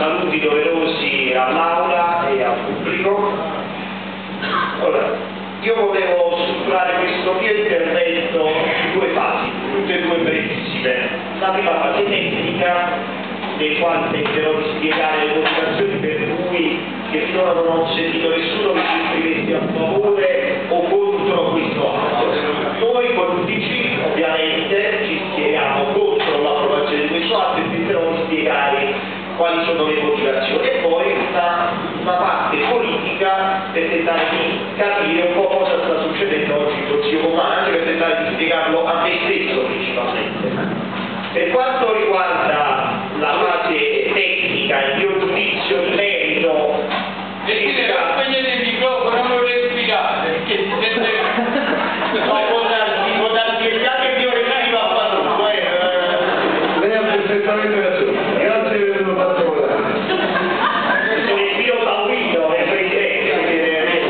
saluti doverosi all'Aula e al pubblico. Allora, io volevo strutturare questo mio intervento in due fasi, tutte e due brevissime. La prima fase tecnica, nel quale tenterò di spiegare le motivazioni per cui che finora non ho sentito nessuno che si esprimesse a favore o contro questo atto. Noi con l'UDC ovviamente ci schieriamo contro l'approvazione di questo atto e tenterò di spiegare quali sono le motivazioni e poi una parte politica per tentare di capire un po' cosa sta succedendo oggi in Consiglio Comunale, anche per tentare di spiegarlo a me stesso principalmente. Per quanto riguarda la fase tecnica, il mio giudizio di merito, spegnete il microfono, non lo spiegate, perché si sente può darsi il piano che mio regalo ha fatto. Lei ha perfettamente ragione, grazie per averlo fatto volare. Sono il mio taurino, Presidente,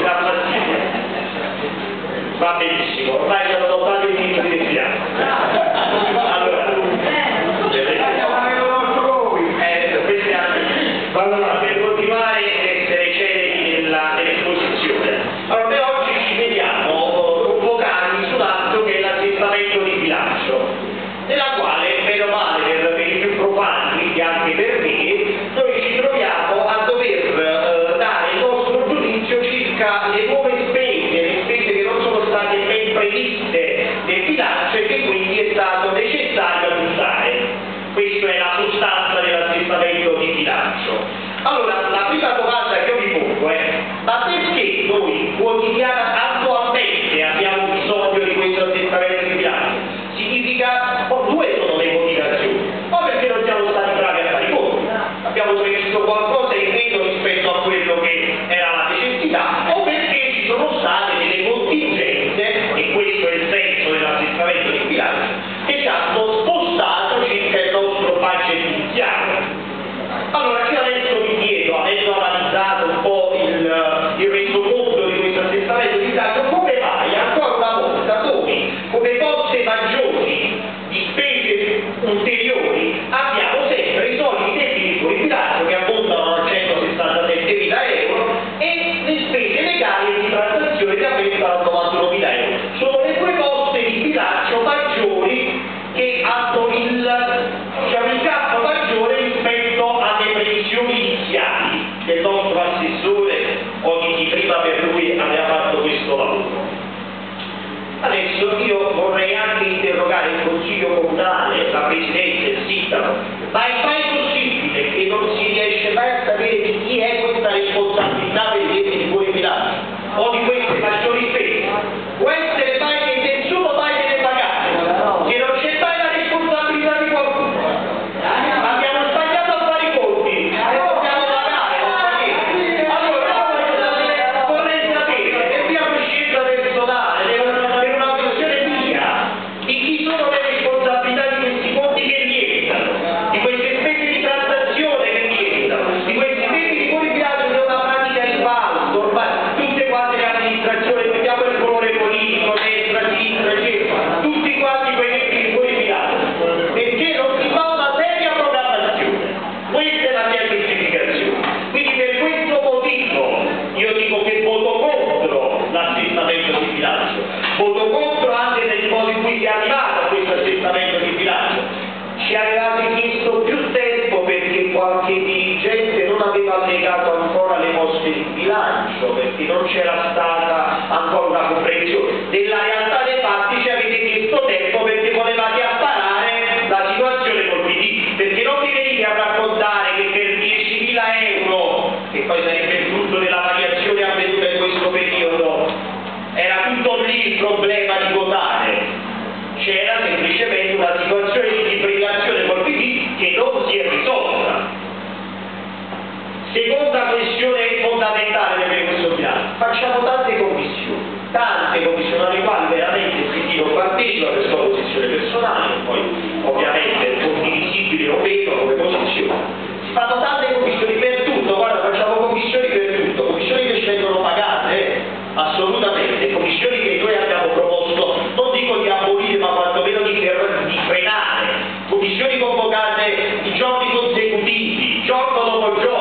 va benissimo, ormai sono adottati i titoli del piano. Allora, per continuare ad essere celeri nell'esposizione. Allora, noi oggi ci vediamo convocati su un atto che è l'assestamento di bilancio, nella quale, meno male per i più profani, quindi anche per me, noi ci troviamo a dover dare il nostro giudizio circa le nuove spese, le spese che non sono state ben previste nel bilancio e che quindi è stato necessario aggiustare. Questa è la sostanza dell'assestamento di bilancio. Allora, la prima domanda che io vi pongo è: ma perché noi attualmente abbiamo bisogno di questo assestamento di bilancio? Significa, due sono le motivazioni. O perché non siamo stati bravi a fare i conti, abbiamo previsto qualcosa in meno rispetto a quello che era la necessità, o perché ci sono state delle contingenze, e questo è il senso dell'assestamento di bilancio, che ci hanno spostato circa il nostro budget iniziale. Allora, io adesso vi chiedo, avendo analizzato un po' il resoconto di questo assestamento di bilancio, come mai ancora una volta noi, come poste maggiori di spese ulteriori, abbiamo sempre i soliti debiti fuori bilancio che ammontano a 167.000 euro e le spese legali e di transazione che aumentano a 91.000 euro. Sono le due poste di bilancio maggiori che hanno il campo maggiore rispetto alle previsioni iniziali del nostro assessore o di chi prima per lui aveva fatto questo lavoro. Adesso io vorrei anche interrogare il Consiglio Comunale, la Presidenza e il Sindaco, ma è mai possibile che non si riesce mai a sapere di chi è questa responsabilità per i debiti fuori bilancio o di queste maggiori spese? Può essere mai che nessuno mai deve pagare, che non c'è mai la responsabilità di qualcuno. Abbiamo sbagliato a fare i conti, dobbiamo pagare, non sapete. Allora, vorrei sapere, per mia coscienza personale, per una questione mia, di chi sono le responsabilità di questi conti che rientrano, di queste spese di transazione che rientrano, di questi debiti fuori bilancio che è una pratica di falso, ormai tutte quante le amministrazioni, vediamo il colore politico, destra, sinistra, eccetera, tutti quanti quei debiti fuori bilancio, perché non si fa una seria programmazione. Questa è la mia giustificazione. Quindi per questo motivo io dico che voto contro l'assestamento di bilancio, voto contro anche nel modo in cui si è arrivato a questo assestamento di bilancio. Ci avevate chiesto più tempo perché qualche dirigente non aveva allegato ancora le poste di bilancio, perché non c'era stata ancora una comprensione. Nella realtà dei fatti ci avete chiesto tempo perché volevate apparare la situazione col PD, perché non mi venite a raccontare che per 10.000 euro, che poi sarebbe il frutto della variazione avvenuta in questo periodo, era tutto lì il problema di votare. C'era semplicemente una situazione di fibrillazione col PD che non si è risolta. Seconda questione fondamentale per questo piano: facciamo tante commissioni alle quali veramente io partecipo per sua posizione personale, poi ovviamente condivisibili o meno come posizione. Si fanno tante commissioni per tutto, guarda, facciamo commissioni per tutto, commissioni che ci vengono pagate, assolutamente, commissioni che noi abbiamo proposto, non dico di abolire ma quantomeno di frenare, commissioni convocate i giorni consecutivi, giorno dopo giorno,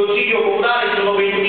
Consiglio Comunale sono 21